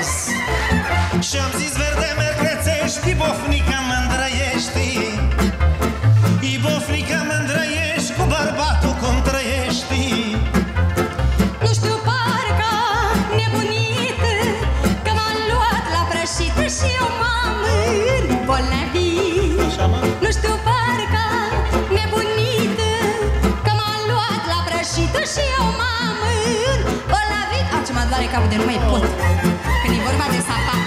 Ales. Și-am zis verde mercrețești, bofnica mă-ndrăiești, bofnica mă-ndrăiești, cu bărbatul cum trăiești. Nu știu, parcă nebunit, că m-am luat la prășită și eu m-am îmbolnăvit. Nu știu, parcă nebunit, că m-am luat la prășită și eu m-am îmbolnăvit. Ce mă doare capul de nu mai pot când e vorba de sapat.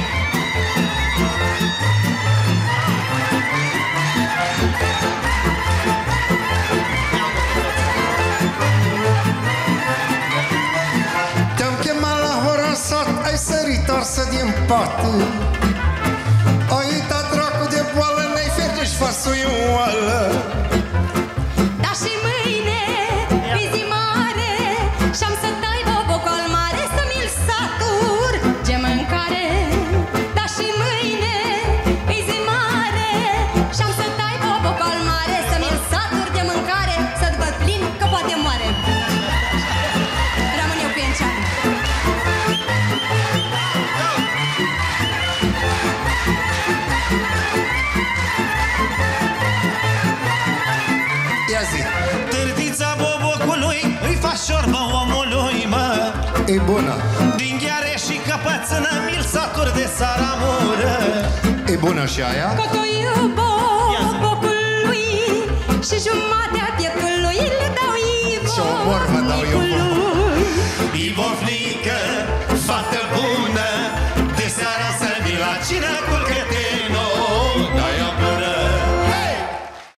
Te-am chemat la horasat, ai sărit arsă din pat. Ai uitat dracu de boală, n-ai fete și fasoioală. Dar și mâine, pe zi mare, și-am să tai bobocol mare să mi-l satur de mâncare. Dar și mâine, pe zi mare, și-am să tai bobocol mare să mi-l satur de mâncare, să-t văd plin că poate moare. Rămân eu cu Enceanu. Ia zi. Târtița bobocului îi fac șorbă omului, mă. E bună. Din gheare și căpățână mi-l satur de saramură. E bună și aia? Cotoiul bobocului și jumatea pieptului le dau Ivo. Și o vorbă dau eu.